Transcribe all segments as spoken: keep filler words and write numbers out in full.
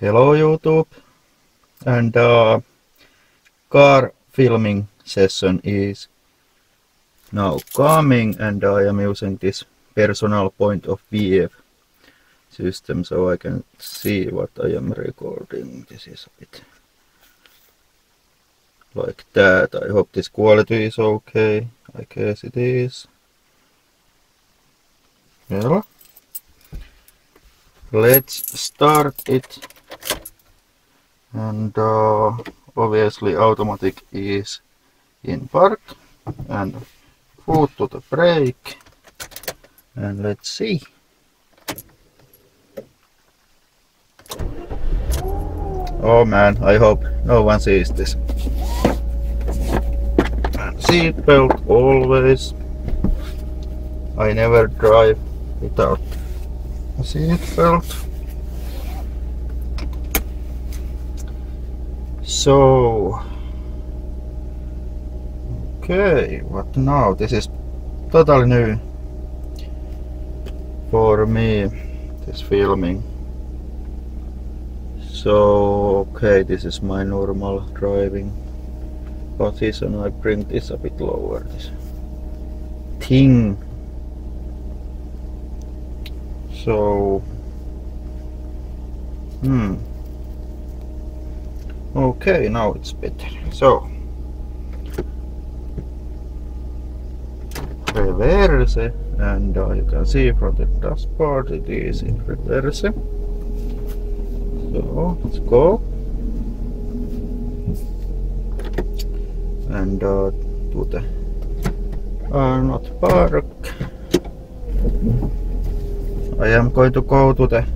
Hello YouTube, and uh, car filming session is now coming, and I am using this personal point of V F system so I can see what I am recording. This is a bit like that. I hope this quality is okay. I guess it is. Well, let's start it. And uh, obviously automatic is in park, and foot to the brake, and let's see. Oh man, I hope no one sees this. And seat belt always. I never drive without a seat belt. So, okay, what now? This is totally new for me, this filming. So, okay, this is my normal driving position. I bring this a bit lower, this thing. So, hmm. Okay, now it's better. So, reverse, and uh, you can see from the dashboard it is in reverse. So, let's go. And uh, to the uh, not park. I am going to go to the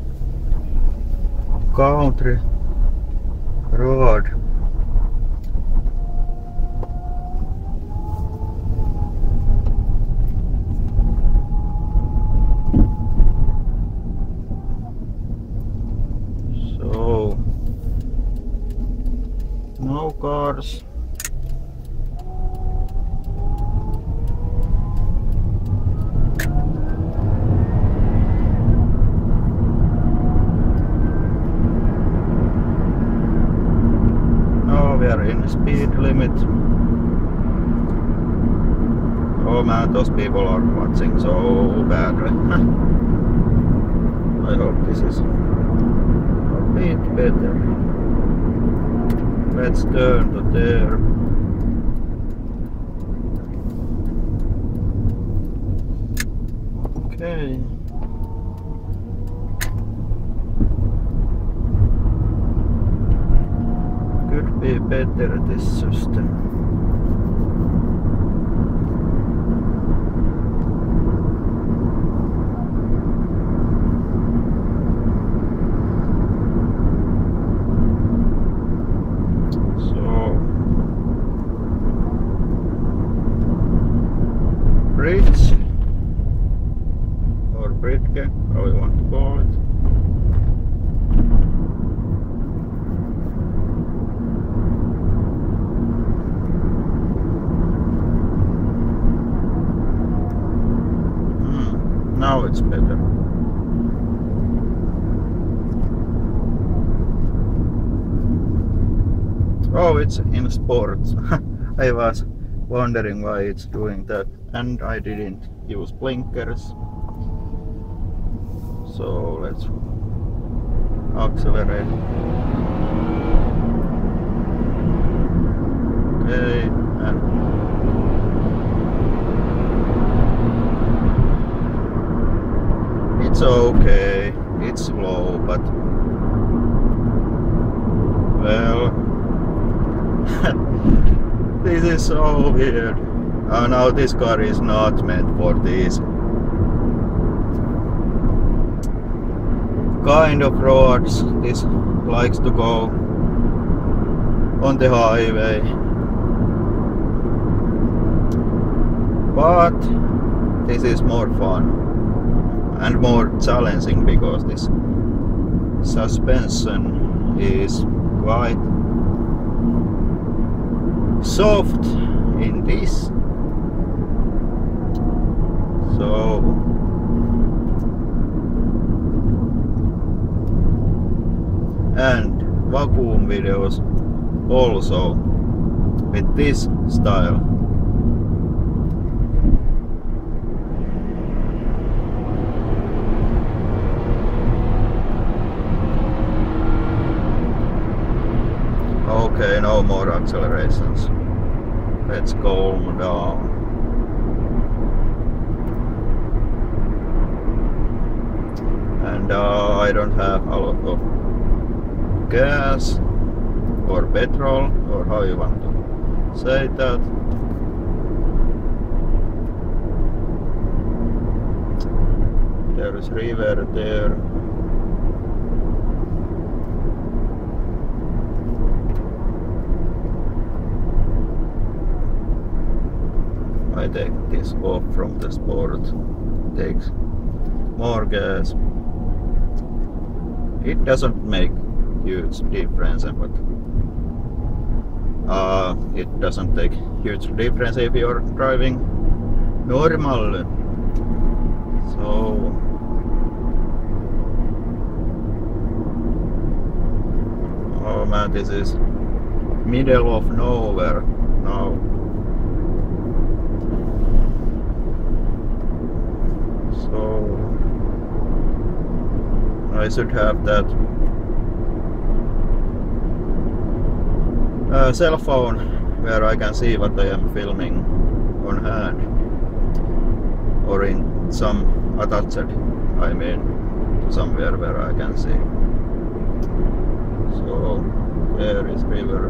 country road. So, no cars. We are in speed limit. Oh man, those people are watching so badly. I hope this is a bit better. Let's turn to there. Okay. Could be better, this system. So, bridge or bridge, how you want to call it. Now it's better. Oh, it's in sports. I was wondering why it's doing that, and I didn't use blinkers. So let's accelerate. Okay, and it's okay, it's slow, but well, this is so weird. Oh, now this car is not meant for this kind of roads. This likes to go on the highway, but this is more fun and more challenging because this suspension is quite soft in this. So and vacuum videos also with this style. Okay, no more accelerations. Let's calm down. And uh, I don't have a lot of gas or petrol, or how you want to say that. There is river there. I take this off from the sport, takes more gas. It doesn't make huge difference, but uh, it doesn't take huge difference if you're driving normal. So oh man, this is middle of nowhere now. So I should have that uh, cell phone where I can see what I am filming on hand, or in some attached, I mean somewhere where I can see. So there is river.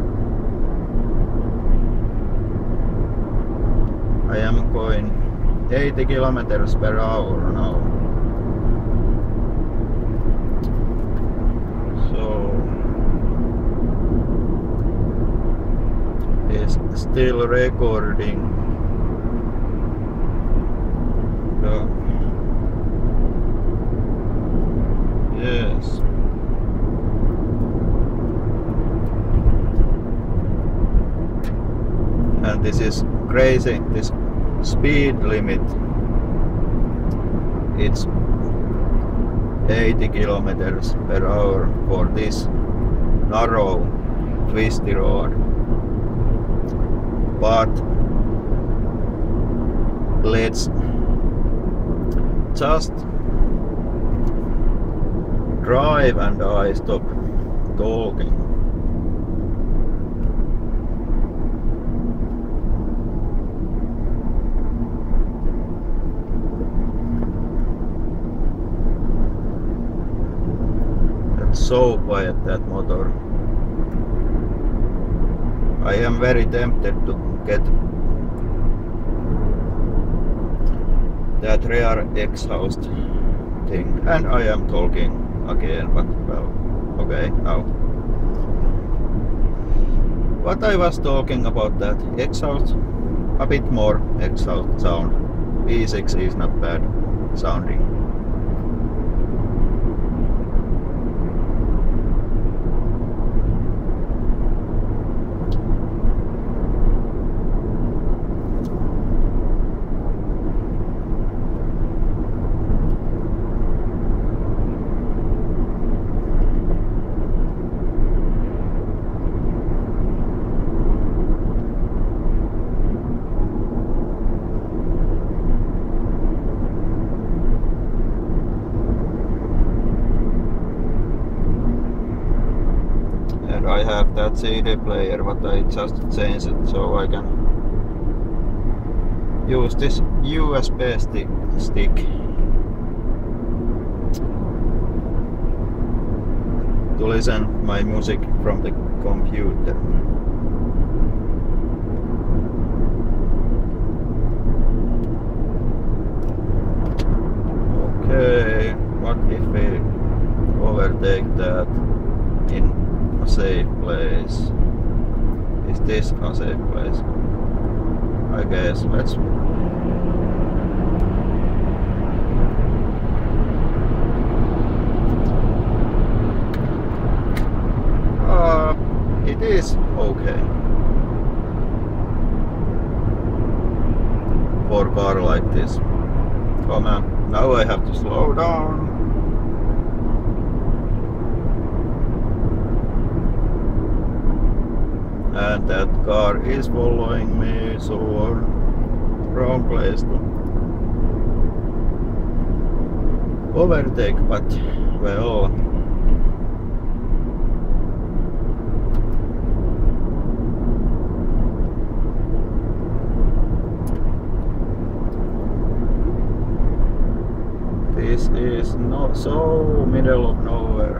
I am going eighty kilometers per hour now. So it's still recording. So, yes. And this is crazy, this speed limit. It's eighty kilometers per hour for this narrow, twisty road. But let's just drive and I stop talking. So quiet, that motor. I am very tempted to get that rear exhaust thing, and I am talking again, but well, okay, now. What I was talking about, that exhaust, a bit more exhaust sound. V six is not bad sounding. I have that C D player, but I just changed it so I can use this U S B stick, stick. to listen my music from the computer. Okay, what if we overtake that in a safe place? Is this a safe place? I guess let's uh it is okay for a car like this. Oh man, now I have to slow down. and that car is following me, so wrong place to overtake, but well, this is not so middle of nowhere.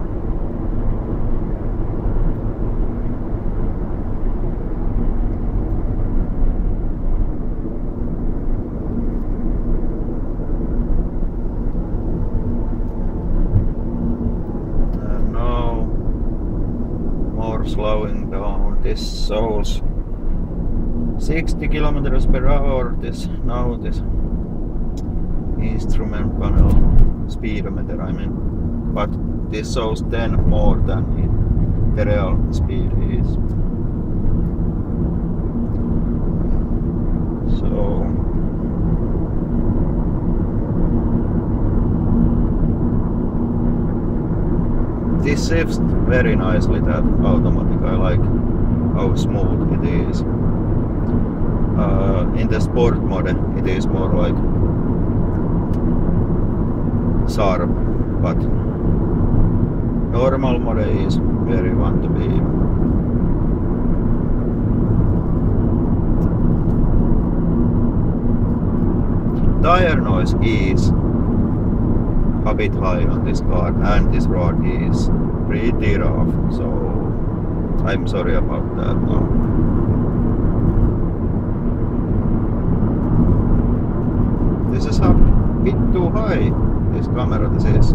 And now more slowing down. This shows sixty kilometers per hour. This now this instrument panel speedometer, I mean, but this shows ten more than it, the real speed is. So this shifts very nicely, that automatic. I like how smooth it is. Uh, in the sport mode it is more like sharp, but normal mode is where you want to be. Tire noise is a bit high on this car, and this road is pretty rough, so I'm sorry about that now. This is a bit too high. This camera, this is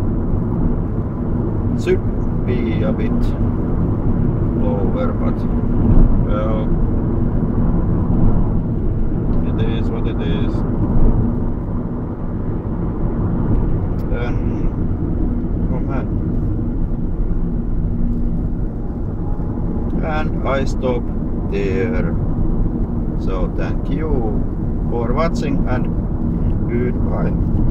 should be a bit lower, but well, it is what it is. And oh man, and I stop there. So thank you for watching and goodbye.